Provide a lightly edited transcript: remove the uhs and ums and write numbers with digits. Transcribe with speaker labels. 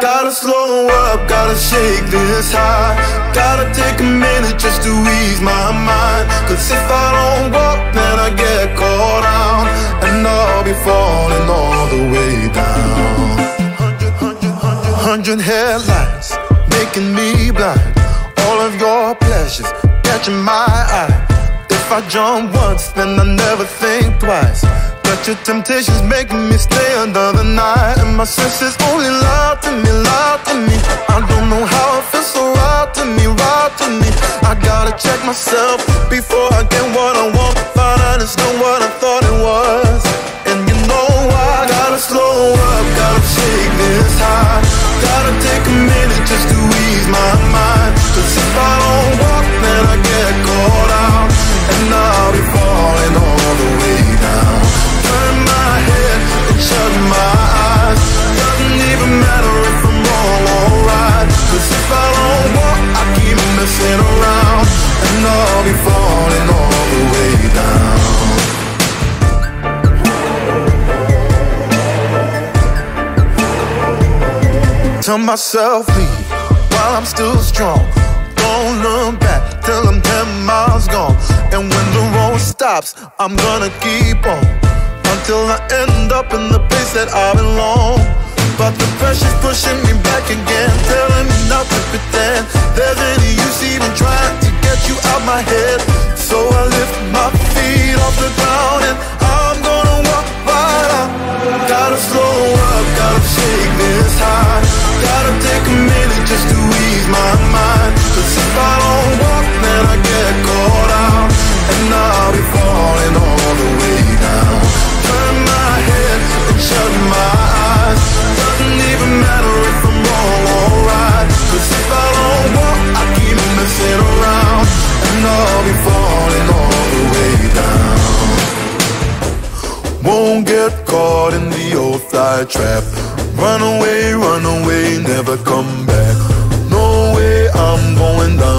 Speaker 1: Gotta slow up, gotta shake this high. Gotta take a minute just to ease my mind. Cause if I don't walk, then I get caught out, and I'll be falling all the way down. 100 headlights making me blind. All of your pleasures catching my eye. If I jump once, then I never think twice. But your temptation's making me stay another night, and my senses only lie to me, lie to me. I don't know how it feels so right to me, right to me. I gotta check myself before I get what I want. Find out it's not what I thought it was. And you know I gotta slow up, gotta shake this high. Gotta take a minute just to ease my mind. Cause if I don't walk, then I get caught out, and I'll be falling all the way down. Turn my head and shut my eyes. Doesn't even matter if I'm wrong or right. Cause if I don't walk, I keep messing around, and I'll be falling all the way down. Tell myself leave while I'm still strong. Don't look back till I'm 10 miles gone. And when the road stops, I'm gonna keep on until I end up in the place that I belong. But the pressure's pushing me back again, telling me not to pretend there's any use even trying to get you out my head. So I lift my feet off the ground, and I'm gonna walk right out. Gotta slow up, gotta shake this high. Gotta take a minute just to ease my mind. Cause if I don't walk, then I get caught out, and I'll be falling all the way down. Turn my head and shut my eyes. Doesn't even matter if I'm wrong or right. Cause if I don't walk, I keep messing around, and I'll be falling all the way down. Won't get caught in the old fly trap. Run away, never come back. No way I'm going down.